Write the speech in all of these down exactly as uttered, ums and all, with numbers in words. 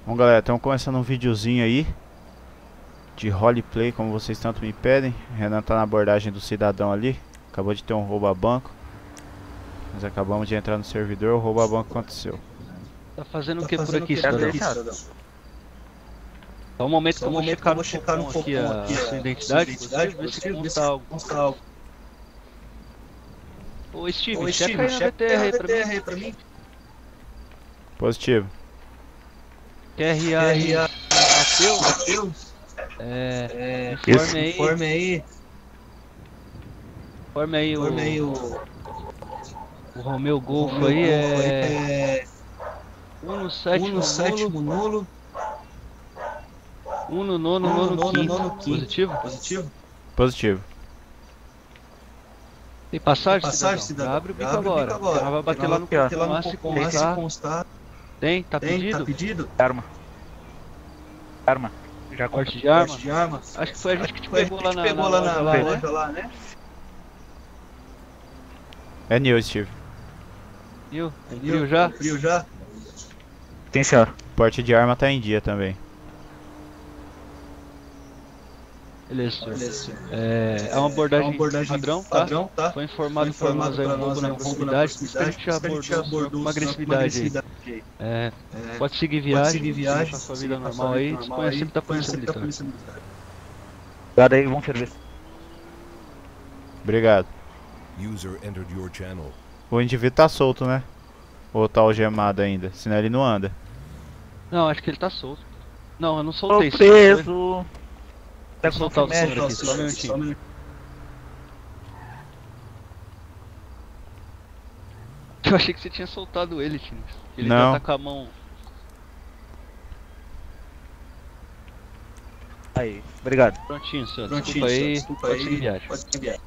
Bom, galera, estamos começando um videozinho aí de roleplay, como vocês tanto me pedem. Renan tá na abordagem do cidadão ali. Acabou de ter um roubo a banco. Nós acabamos de entrar no servidor, o roubo a banco aconteceu. Tá fazendo Tá o que por aqui, que cidadão? cidadão? Só um momento Só que eu um vou momento que checar eu vou no checar no Copom aqui Copom a aqui sua a identidade, identidade, vê se vê consta se algo. consta algo. Ô Steve, Ô checa Steve, aí na checa V T R aí pra V T R mim. aí pra mim. Positivo. Q R A aí, Mateus, Mateus, é, é, informe aí, informe aí, informe aí o, informe aí o, o Romeu Golfo Romeu aí, Golfo é é um no um sétimo no nulo, sétimo nulo, um no nono, um no nono nono, quinto, nono quinto. positivo? Positivo? Positivo. Tem passagem, Passagem, cidadão? cidadão? Já abre o bico Abre o agora, bico agora. porque nós vai bater lá no Bater Copom lá lá no se Copom lá se constar. constar. Tem? Tá Tem, pedido? tá pedido? Arma. Arma. Já Porte de arma? Porte de arma? Acho que foi a gente que te Foi a pegou gente lá que na, pegou na lá loja na lá, né? loja lá, né? É Neil, Steve. Viu? Viu? Frio já? Frio já? Tem, senhor. Porte de arma tá em dia também. Beleza, senhor. Beleza, senhor. É, é uma abordagem, É uma abordagem padrão, tá? padrão, tá? Foi informado, Foi informado por nós aí pra um roubo nós na aí um roubo na proximidade, por isso que a gente já proximidade, por isso que a gente abordou, abordou com uma o senhor com uma agressividade aí. agressividade aí. É, É, pode seguir pode viagem, seguir viagem, seguir com a sua seguir vida com a sua normal aí, vida normal desconhecido aí, da polícia desconhecido da militar. polícia militar. Cuidado aí, vamos ferver. Obrigado. User entered your channel. O indivíduo tá solto, né? Ou tá algemado ainda? Senão ele não anda. Não, acho que ele tá solto. Não, eu não Tô soltei. preso. Vou Pega soltar o mexe. senhor aqui, só um minutinho. Eu achei que você tinha soltado ele, Tinks. Ele Não. já tá com a mão... Aí, obrigado. Prontinho, senhor. Prontinho, Desculpa senhor, aí, desculpa pode aí, seguir viagem. pode seguir viagem.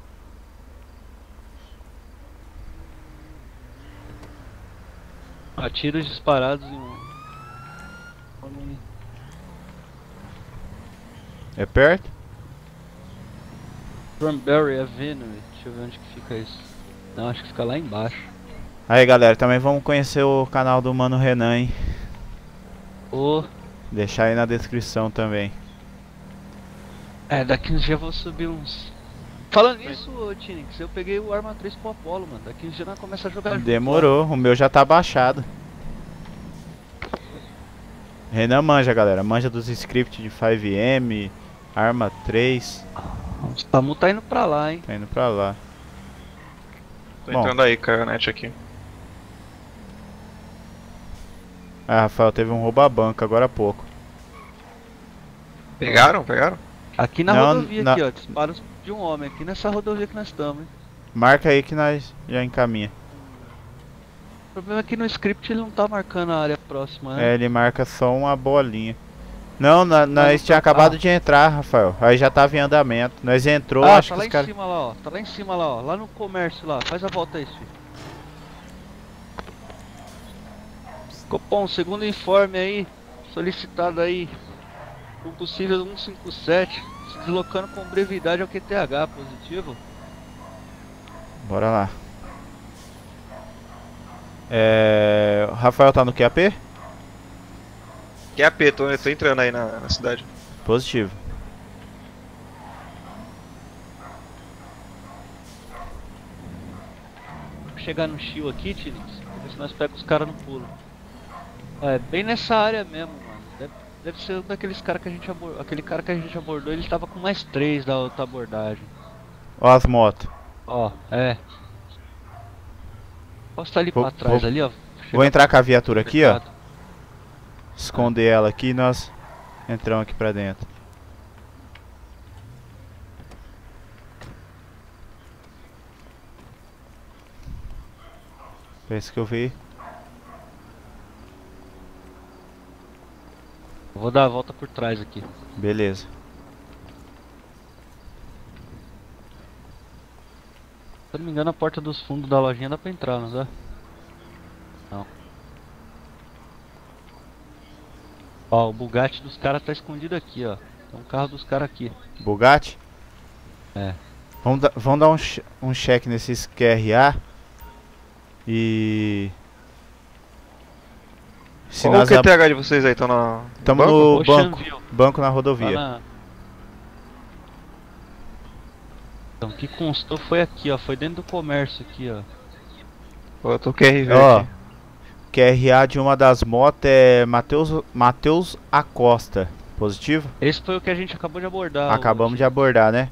Há tiros disparados em um... homem. É perto? Cranberry Avenue, deixa eu ver onde que fica isso. Não, acho que fica lá embaixo. Aí, galera, também vamos conhecer o canal do Mano Renan, hein? Ô, Deixar aí na descrição também. é, daqui uns dias eu vou subir uns... Falando nisso, ô Tinix, eu peguei o Arma três pro Apollo, mano. Daqui uns dias nós começa a jogar junto, Demorou, o meu já tá baixado. Renan manja, galera. Manja dos scripts de cinco M, Arma três. ó. O Samu tá indo pra lá, hein. Tá indo pra lá. Tô Bom. entrando aí, Caionete aqui. Ah, Rafael, teve um roubo a banco agora há pouco. Pegaram? Pegaram? Aqui na Não, rodovia, na- aqui, ó. Disparos de um homem aqui nessa rodovia que nós estamos, hein. Marca aí que nós já encaminha. O problema é que no script ele não tá marcando a área próxima, né. É, ele marca só uma bolinha. Não, na- não nós tá- tinha acabado ah. de entrar, Rafael. Aí já tava em andamento. Nós entrou, Ah, acho tá que lá os em caras... cima lá, ó. Tá lá em cima lá, ó. Lá no comércio lá. Faz a volta aí, filho. Copom, segundo informe aí, solicitado aí, um possível cento e cinquenta e sete, se deslocando com brevidade ao Q T H, positivo. Bora lá. É... o Rafael tá no Q A P? Que é A P, tô, tô entrando aí na, na cidade. Positivo. Vou chegar no Shio aqui, Tinix, pra ver se nós pegamos os caras no pulo. É, bem nessa área mesmo, mano. Deve, deve ser um daqueles caras que a gente abordou. Aquele cara que a gente abordou, ele tava com mais três da outra abordagem. Ó as motos. Ó, é. Posso estar ali Vou- pra trás, vou- ali, ó. Vou entrar com a viatura aqui, ó. Mercado. Esconder ela aqui e nós entramos aqui pra dentro. Parece que eu vi. Vou dar a volta por trás aqui. Beleza. Se eu não me engano, a porta dos fundos da lojinha dá pra entrar, não dá? Não. Ó, o Bugatti dos caras tá escondido aqui, ó. Tem um carro dos caras aqui. Bugatti? É. Vamos, da- vamos dar um, che- um check nesses Q R A. E... Se Qual o nós Q T H de vocês aí? Estão na... estamos banco? no Ocean banco, View. banco na Lá rodovia. na... Então, o que constou foi aqui, ó. Foi dentro do comércio aqui, ó. Pô, eu tô Q R V Ó, aqui. Q R A de uma das motos é Matheus Matheus Acosta. Positivo? Esse foi o que a gente acabou de abordar. Acabamos hoje. de abordar, né?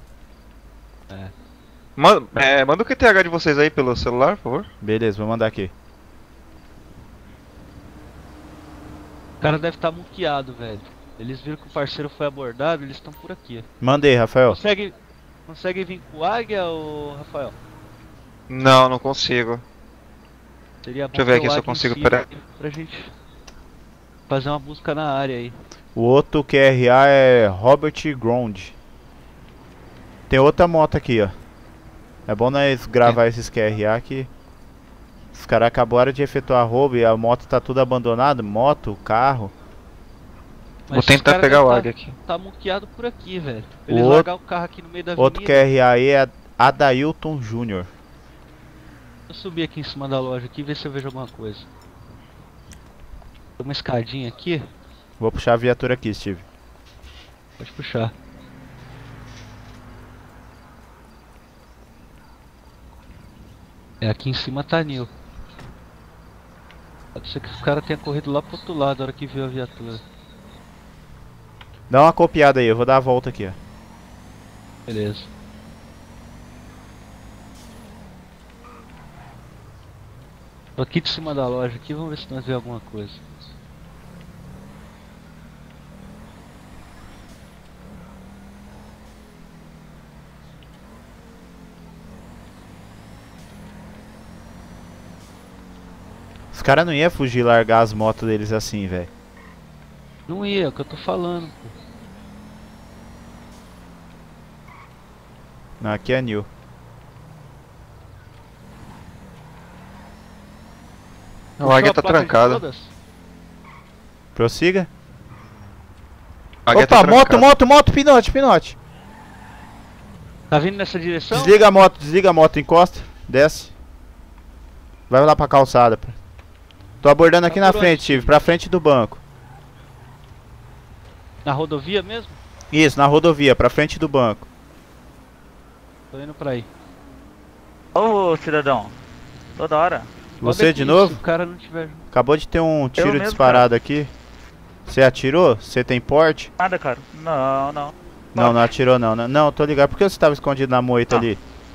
Manda, é, manda o Q T H de vocês aí pelo celular, por favor. Beleza, vou mandar aqui. O cara deve estar muqueado, velho. Eles viram que o parceiro foi abordado, eles estão por aqui. Mandei, Rafael. Consegue, consegue vir com o Águia, ou Rafael? Não, não consigo. Seria bom Deixa eu ver ter aqui o se eu Águia em consigo, cima pera- aí pra gente fazer uma busca na área aí. O outro Q R A é Robert Ground. Tem outra moto aqui, ó. É bom nós gravar esses Q R A que os caras acabaram de efetuar roubo e a moto tá tudo abandonada. Moto, carro. Vou Os tentar cara pegar deve o tá- Águia aqui. Tá muqueado por aqui, velho. O Eles outro- largar o carro aqui no meio da avenida. Outro Q R A aí é Adailton Júnior. Eu subir aqui em cima da loja aqui e ver se eu vejo alguma coisa. Tem uma escadinha aqui. Vou puxar a viatura aqui, Steve. Pode puxar. É, aqui em cima tá Nil. Pode ser que os caras tenham corrido lá pro outro lado na hora que viu a viatura. Dá uma copiada aí, eu vou dar a volta aqui, ó. Beleza. Tô aqui de cima da loja aqui, vamos ver se nós vemos alguma coisa. Os caras não iam fugir e largar as motos deles assim, velho. Não ia, é o que eu tô falando, pô. Não, aqui é New. O Águia Puxou a tá placa de trancado. todas? Prossiga. O Águia Opa, tá moto, trancado. moto, moto, pinote, pinote. Tá vindo nessa direção? Desliga a moto, desliga a moto, encosta, desce. Vai lá pra calçada. pô. Tô abordando aqui Tá na por frente, onde? Steve, pra frente do banco. Na rodovia mesmo? Isso, na rodovia, pra frente do banco. Tô indo pra aí. Ô cidadão, toda hora. Você Olha de aqui, novo? Se o cara não tiver. Acabou de ter um tiro mesmo, disparado aqui. Você atirou? Você tem porte? Nada, cara. Não, não. Não, não atirou não. Não, não tô ligado. Por que você tava escondido na moita Ah. ali?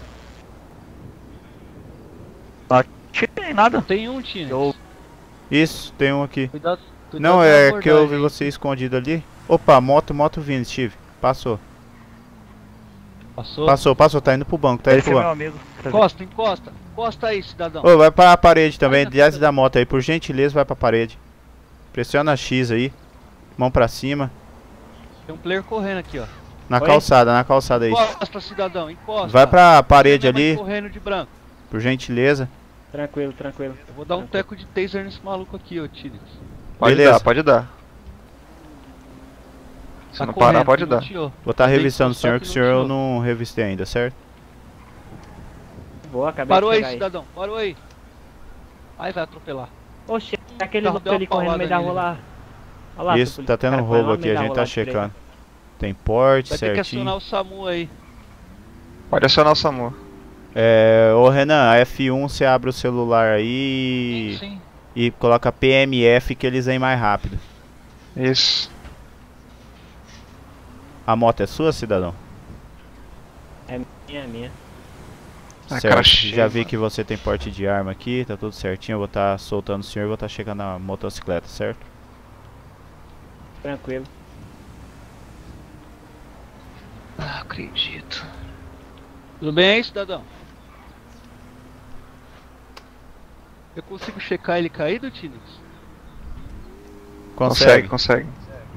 Tirei nada. Tem um, Tino. Eu- Isso, tem um aqui. Cuidado, cuidado Não, com a é que eu vi abordagem. você escondido ali. Opa, moto, moto vindo, Steve. Passou. Passou? Passou, passou, tá indo pro banco, tá indo Esse é pro meu banco. amigo. Encosta, encosta. Encosta aí, cidadão. Ô, vai pra parede também, Vai, desce da moto aí, por gentileza, vai pra parede. Pressiona X aí. Mão pra cima. Tem um player correndo aqui, ó. Na Oi? calçada, na calçada aí. Encosta, cidadão, encosta. Vai pra parede Tem mais ali, correndo de branco. por gentileza. Tranquilo, tranquilo. Eu vou dar um teco de taser nesse maluco aqui, ô Tino. Pode Beleza. dar, pode dar. Se Tá não parar, correndo, pode dar. desbloqueou. Vou estar Tem que revistando o encostar senhor, que que o senhor eu não não revistei ainda, certo? Boa, acabei Parou de aí, chegar aí. cidadão, parou aí. Aí vai atropelar. Oxe, aquele Carro louco deu uma ali correndo no meio da paulada rua lá. Olha lá, Isso, seu tá tendo cara um correndo roubo lá no aqui, meio a da gente rua tá lá de direita. checando. Tem porte Vai ter que acionar certinho. o SAMU aí. Pode acionar o SAMU. É, ô Renan, a F um você abre o celular aí Sim, sim. e coloca P M F que eles vêm mais rápido. Isso. A moto é sua, cidadão? Minha, minha. Ah, Certo, cara cheio, já vi mano. que você tem porte de arma aqui, tá tudo certinho. Eu vou estar soltando o senhor e vou estar chegando na motocicleta, certo? Tranquilo. Ah, acredito. Tudo bem aí, cidadão? Eu consigo checar ele caído, Tinix? Consegue, consegue.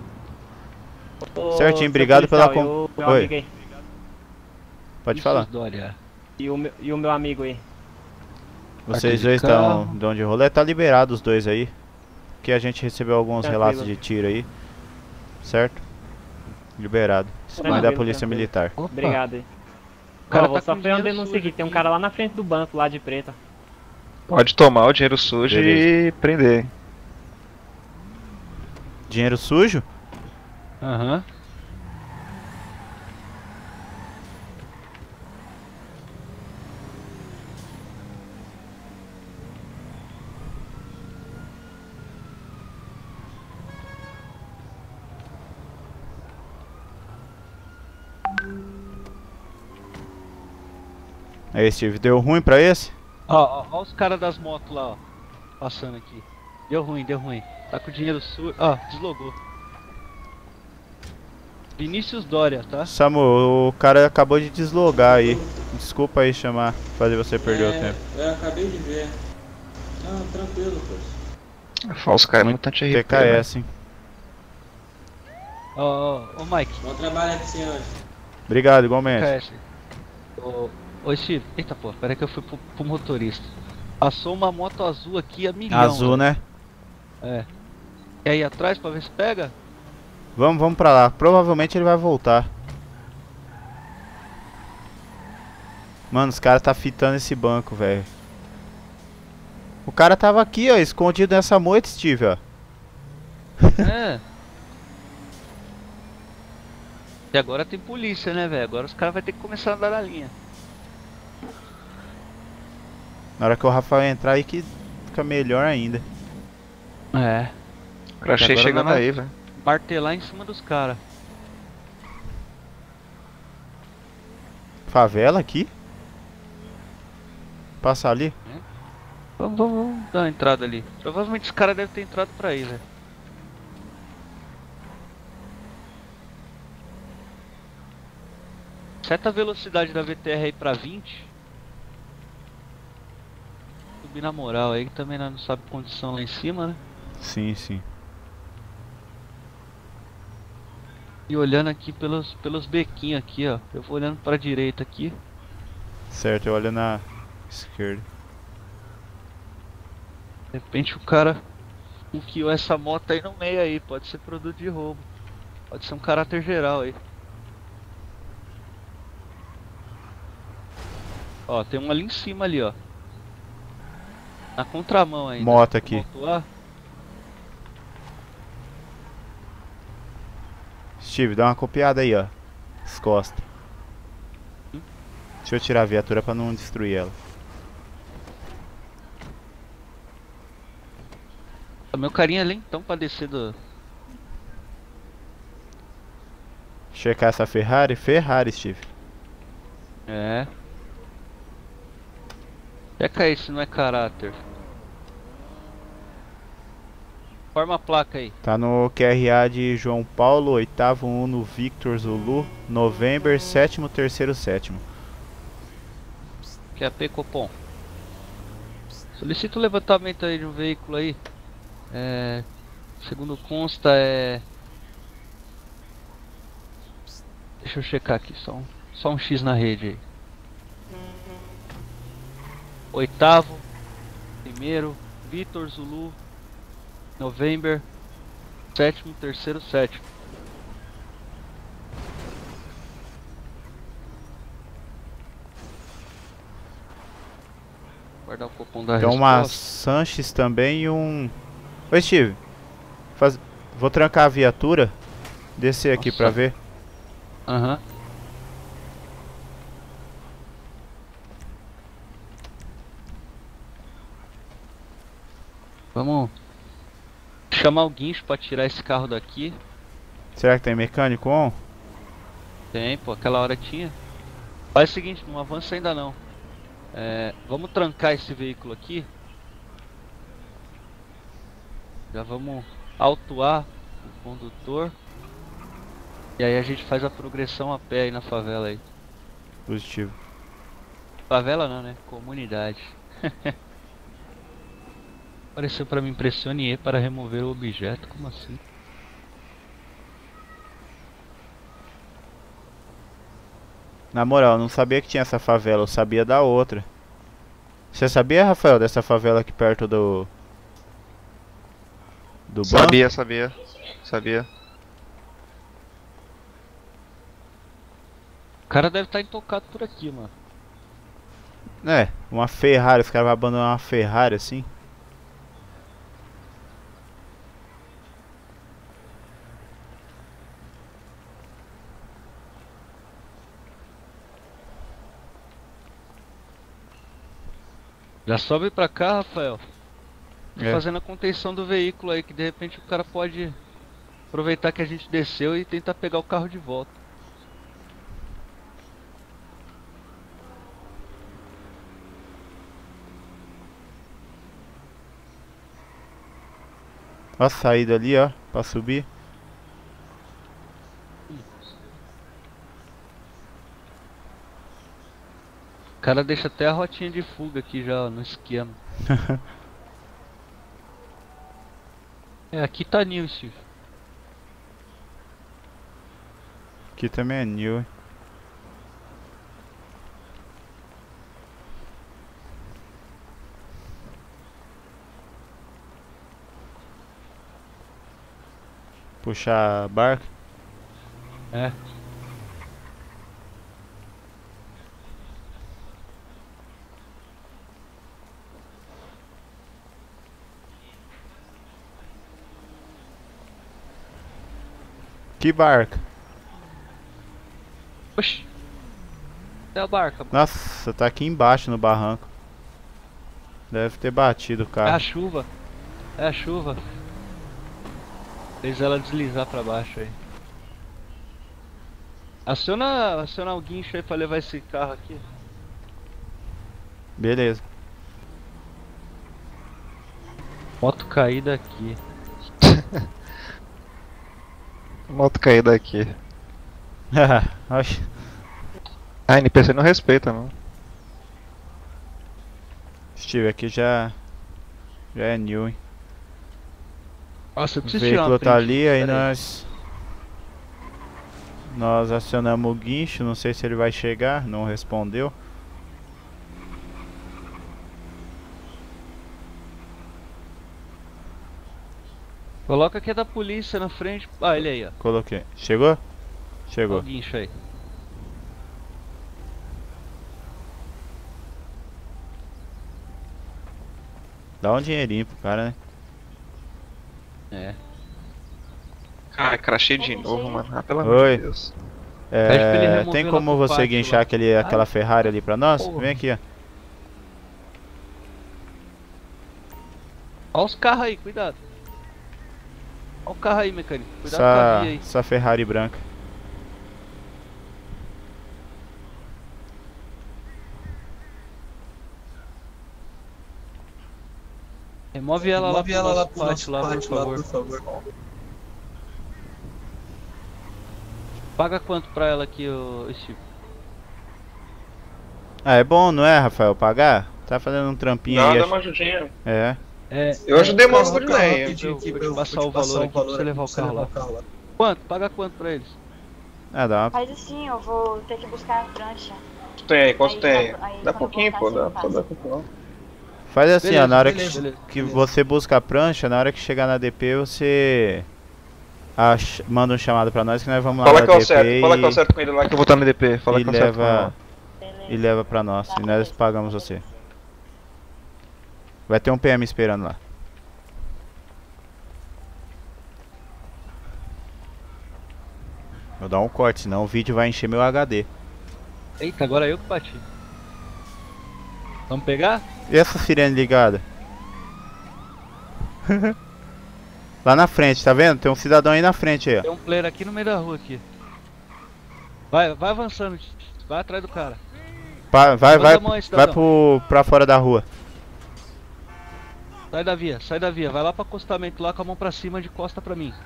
Ô, Certinho, seu obrigado pela policial, com- e o meu Oi. amigo aí. Pode Isso, falar. Dória. E o, meu, e o meu amigo aí. Vocês Aquele dois estão carro. de onde rolê? Tá liberado os dois aí. Que a gente recebeu alguns Tranquilo. relatos de tiro aí. Certo? Liberado. Isso vem da Tranquilo, polícia tranquilo. militar. Opa, Obrigado aí. O cara Ó, vou tá só com fazer uma dinheiro denúncia sujo aqui. Tem um aqui. cara lá na frente do banco, lá de preta. Pode tomar o dinheiro sujo Beleza. e prender. Dinheiro sujo? Aham. Aí, Steve, deu ruim pra esse? Ó, ó, ó os caras das motos lá, ó. Passando aqui. Deu ruim, deu ruim. Tá com o dinheiro sujo. Ó, deslogou. Vinícius Dória, tá? Samu, o cara acabou de deslogar aí. Desculpa aí chamar, fazer você perder o tempo. Eu acabei de ver. Não, tranquilo, pô. Falso cara, é muito T K S, hein? Ó, ó, ô Mike. Bom trabalho aqui, senhores. Obrigado, igualmente. T K S. Ô, ô Steve, eita pô, peraí que eu fui pro, pro motorista. Passou uma moto azul aqui a milhão. Azul, velho. né? É. Quer ir atrás pra ver se pega? Vamos, vamos pra lá. Provavelmente ele vai voltar. Mano, os caras tá fitando esse banco, velho. O cara tava aqui, ó, escondido nessa moita, Steve, ó. É. E agora tem polícia, né, velho? Agora os caras vão ter que começar a andar na linha. Na hora que o Rafael entrar aí que fica melhor ainda. É. Crachei Agora chegando vai- aí, velho. Martelar em cima dos caras. Favela aqui? Passa ali? Vamos, vamos, vamos dar uma entrada ali. Provavelmente os caras devem ter entrado pra aí, velho. Seta a velocidade da V T R aí pra vinte. Subir na moral aí, que também nós não sabe condição lá em cima, né? Sim, sim. E olhando aqui pelos, pelos bequinhos aqui, ó. Eu vou olhando pra direita aqui. Certo, eu olho na esquerda. De repente o cara enfiou essa moto aí no meio aí. Pode ser produto de roubo. Pode ser um caráter geral aí. Ó, tem um ali em cima ali, ó. Na contramão ainda. Moto aqui. Moto lá. Steve, dá uma copiada aí, ó. As costas. Deixa eu tirar a viatura pra não destruir ela. Meu carinha é lentão pra descer do... Checar essa Ferrari? Ferrari, Steve. É. Checa aí se não é caráter. Forma a placa aí. Tá no Q R A de João Paulo, oitavo Uno Victor Zulu, November, sétimo, terceiro, sétimo. Que é a P Copom. Solicita o levantamento aí de um veículo aí. É... Segundo consta é... Deixa eu checar aqui, só um, só um X na rede aí. Oitavo, primeiro, Vitor Zulu, November, sétimo, terceiro, sétimo. Guardar o cupom da Tem uma resposta. Sanches também e um... Oi, Steve. Faz... Vou trancar a viatura. Descer aqui Nossa. pra ver. Aham. Vamos chamar o guincho pra tirar esse carro daqui. Será que tem mecânico on? Tem, pô, aquela hora tinha. Faz o seguinte, não avança ainda não. É, vamos trancar esse veículo aqui. Já vamos autuar o condutor. E aí a gente faz a progressão a pé aí na favela aí. Positivo. Favela não, né? Comunidade. Apareceu pra mim, pressione E para remover o objeto, como assim? Na moral, eu não sabia que tinha essa favela, eu sabia da outra. Você sabia, Rafael, dessa favela aqui perto do... Do banco? Sabia, sabia. Sabia. O cara deve estar intocado por aqui, mano. É, uma Ferrari, os caras vão abandonar uma Ferrari assim. Já sobe pra cá, Rafael. Tô É. fazendo a contenção do veículo aí, que de repente o cara pode aproveitar que a gente desceu e tentar pegar o carro de volta. Ó a saída ali, ó, pra subir. O cara deixa até a rotinha de fuga aqui já, ó, no esquema. É, aqui tá new, Steve. Aqui também é new, hein? Puxar a barca. É. Que barca? Oxi. Cadê a barca, mano? Nossa, tá aqui embaixo no barranco. Deve ter batido o É a carro. chuva. É a chuva. Fez ela deslizar pra baixo aí. Aciona, aciona o guincho aí pra levar esse carro aqui. Beleza. Moto caída aqui. Moto caída aqui. Oxe. A N P C não respeita, não. Steve, aqui já. Já é new, hein? Nossa, eu O preciso tirar uma veículo tá print. ali, aí Pera nós. Nós acionamos o guincho, não sei se ele vai chegar, não respondeu. Coloca aqui da polícia na frente. Ah, ele aí, ó. Coloquei. Chegou? Olha Chegou. o guincho aí. Dá um dinheirinho pro cara, né? É. Ai, crachei de novo, mano. Ah, pelo amor Oi. de Deus. É, Pede pra ele remover tem lá como pro você pátio guinchar lá. aquele, aquela Ferrari ali pra nós? Porra. Vem aqui, ó. Olha os carros aí, cuidado. Olha o carro aí, mecânico. Cuidado com a Essa, via aí. essa Ferrari branca. Remove ela lá pro nosso pátio lá, por favor. Paga quanto pra ela aqui, ô Steve? Ah, é bom, não é, Rafael? Pagar? Tá fazendo um trampinho Dá, aí. dá acho- uma ajudinha. É. É, Eu ajudei é, muito carro, por carro ideia. rapidinho aqui, vou te passar o valor aqui pra você levar o carro lá. Quanto? Paga quanto pra eles? Ah, dá uma... Faz assim, eu vou ter que buscar a prancha. Quanto tem aí? Quanto Aí, tem aí? aí, Dá quando pouquinho, voltar, pô. você Dá, me pô, passa. dá pouquinho. Faz assim, Beleza, ó, na hora beleza, que, beleza, que beleza. você busca a prancha, na hora que chegar na D P, você ach- manda um chamado pra nós que nós vamos lá Fala na que é o D P certo. e, Fala que é o certo com ele lá que eu vou estar no D P. Fala e que é o certo com ele leva, lá. e leva pra nós. Tá, E nós beleza. pagamos você. Vai ter um P M esperando lá. Vou dar um corte, senão o vídeo vai encher meu H D. Eita, agora eu que bati. Vamos pegar? E essa sirene ligada? Lá na frente, tá vendo? Tem um cidadão aí na frente aí, ó. Tem um player aqui no meio da rua aqui. Vai, vai avançando, vai atrás do cara. Pa- vai, Levanta vai, a mão aí, vai cidadão. pro, pra fora da rua. Sai da via, sai da via, vai lá pro acostamento lá com a mão pra cima de costa pra mim.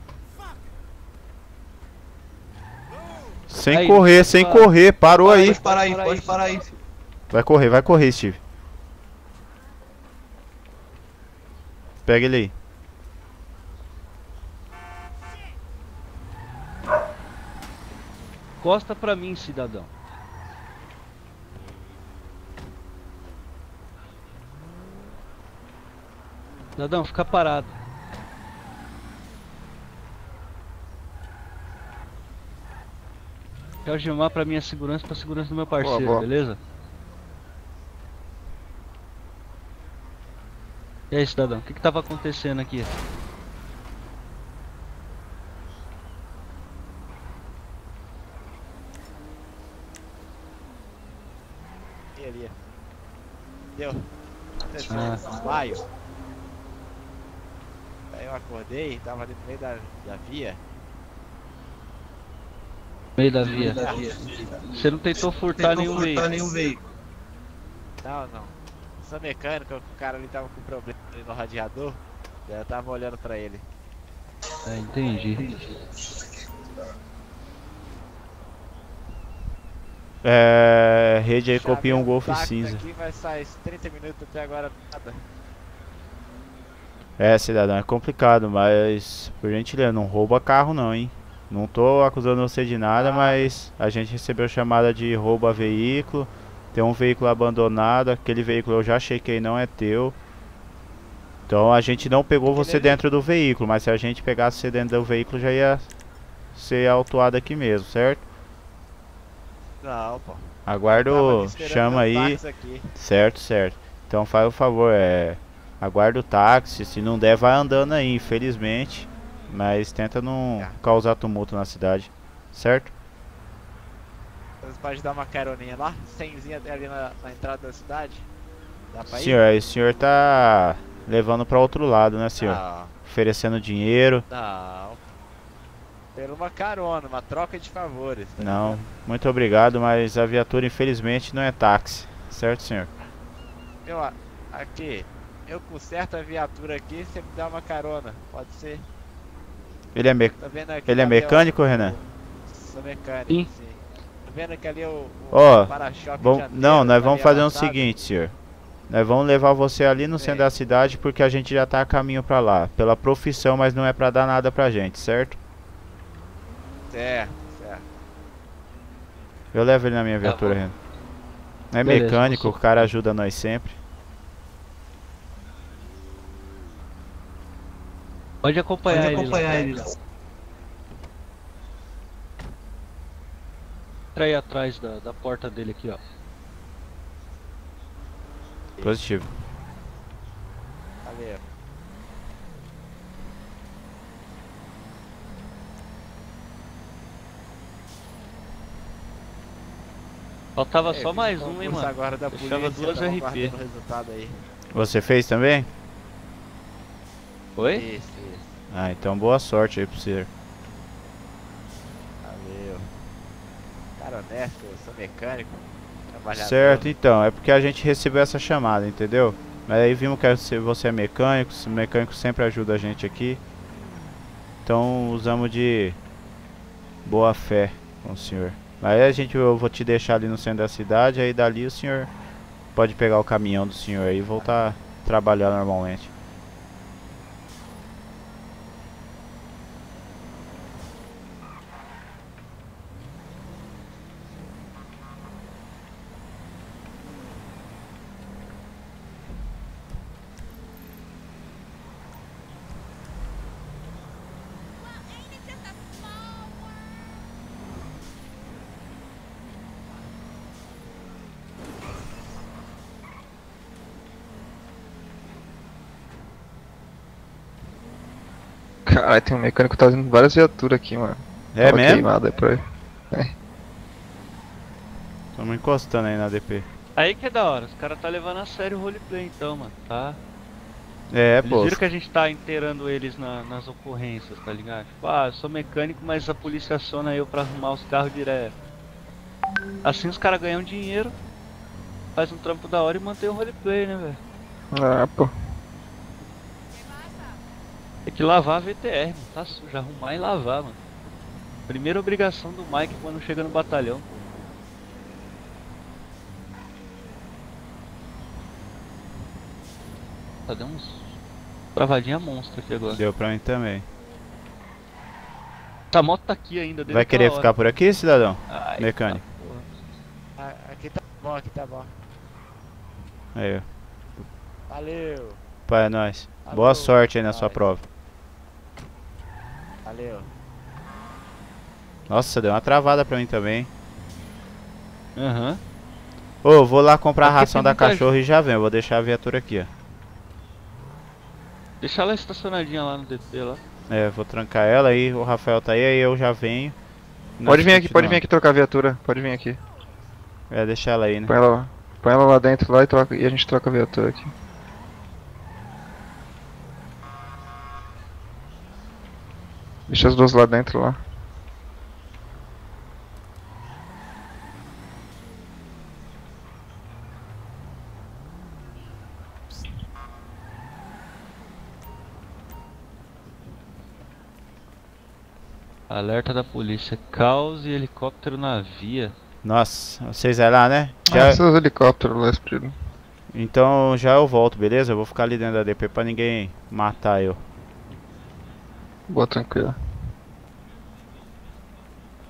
Sem Aí, correr, sem para. correr, parou aí. Pode parar aí, pode parar aí. Vai correr, vai correr, Steve. Pega ele aí. Costa pra mim, cidadão. Cidadão, fica parado. Quer algemar pra minha segurança, pra segurança do meu parceiro, boa. beleza? E aí, cidadão, o que que tava acontecendo aqui? Ali, ali. Deu. aconteceu Ah. no desmaio. Aí eu acordei, tava ali no meio da, da via. Meio da via. Você não tentou furtar nenhum veículo? Não, não. Sou mecânico, o cara ali tava com problema ali no radiador. Daí eu tava olhando pra ele. É, entendi. É. Rede aí, Chamei copia um o Golf táxi cinza. Aqui vai sair trinta minutos até agora nada. É, cidadão, é complicado, mas por gentileza, não rouba carro não, hein? Não tô acusando você de nada, mas a gente recebeu chamada de roubo a veículo. Tem um veículo abandonado, aquele veículo eu já chequei, não é teu. Então a gente não pegou você dentro do veículo, mas se a gente pegasse você dentro do veículo já ia ser autuado aqui mesmo, certo? Não, pô. Aguardo, chama aí. Certo, certo. Então faz o favor, é... aguarda o táxi, se não der vai andando aí, infelizmente. Mas tenta não É. causar tumulto na cidade, certo? Você pode dar uma caroninha lá? Cenzinha ali na, na entrada da cidade? Dá pra ir? Senhor, aí o senhor tá levando pra outro lado, né, senhor? Não, Oferecendo dinheiro. não. Pela uma carona, uma troca de favores. Tá Não, ligado? muito obrigado, mas a viatura infelizmente não é táxi, certo, senhor? Eu, a- aqui, eu conserto a viatura aqui, você me dá uma carona, pode ser? Ele é, me... Tá vendo aqui? Ele é ali, ó, mecânico, o- Renan? Sou mecânico, Sim. sim. Tá vendo que ali o, o Ó, para-choque Vamos... dianteiro Não, nós tá vamos meio fazer o amassado? seguinte, senhor. Nós vamos levar você ali no centro Sim. da cidade porque a gente já tá a caminho pra lá. Pela profissão, mas não é pra dar nada pra gente, certo? Certo, certo. Eu levo ele na minha Tá viatura, bom. Renan. É Beleza, mecânico, posso- o cara ajuda nós sempre. Pode acompanhar, ele, lá. ele. Entra aí atrás da, da porta dele aqui, ó. Positivo. Valeu. Faltava É, só fiz mais um um, hein, concurso mano. agora da Deixava polícia, duas tava R P. aguardando o resultado aí. Você fez também? Oi? Isso, isso. Ah, então boa sorte aí pro senhor. Valeu. Cara honesto, eu sou mecânico. Trabalhador. Certo, então, é porque a gente recebeu essa chamada, entendeu? Mas aí vimos que você você é mecânico, o mecânico sempre ajuda a gente aqui. Então usamos de boa fé com o senhor. Aí a gente, eu vou te deixar ali no centro da cidade, aí dali o senhor pode pegar o caminhão do senhor aí e voltar a trabalhar normalmente. Caralho, tem um mecânico que tá usando várias viaturas aqui, mano. É Tava mesmo? queimado aí por aí. Estamos encostando aí na D P. Aí que é da hora, os caras tá levando a sério o roleplay então, mano, tá? É, Eles pô. viram que a gente tá inteirando eles na- nas ocorrências, tá ligado? Tipo, ah, eu sou mecânico, mas a polícia aciona eu pra arrumar os carros direto. Assim os caras ganham dinheiro, faz um trampo da hora e mantém o roleplay, né, velho? Ah, pô. Tem que lavar a V T R, mano, tá sujo, arrumar e lavar, mano. Primeira obrigação do Mike quando chega no batalhão. Tá deu uns travadinha monstro aqui agora. Deu pra mim também. Essa moto tá aqui ainda, desde Vai querer aquela ficar hora. por aqui, cidadão? Ai, Mecânico. tá, porra. Ah, aqui tá bom, aqui tá bom. Aí, ó. Valeu, Pai, é nóis. Alô, Boa sorte aí na sua nóis. prova. valeu. Nossa, deu uma travada pra mim também. Aham. Ô, eu vou lá comprar a Aqui ração tem da muita cachorro e já venho. Eu vou deixar a viatura aqui, ó. Deixa ela estacionadinha lá no D P lá. É, vou trancar ela aí. O Rafael tá aí, aí eu já venho. Pode vir aqui, pode vir aqui trocar a viatura. Pode vir aqui. É, deixa ela aí, né? Põe ela, põe ela lá dentro lá e, troca, e a gente troca a viatura aqui. Deixa as duas lá dentro lá. Alerta da polícia, caos e helicóptero na via. Nossa, vocês é lá, né? Ah, Já... esses helicópteros lá, Espírito. Então já eu volto, beleza? Eu vou ficar ali dentro da D P pra ninguém matar eu. Boa, tranquilo.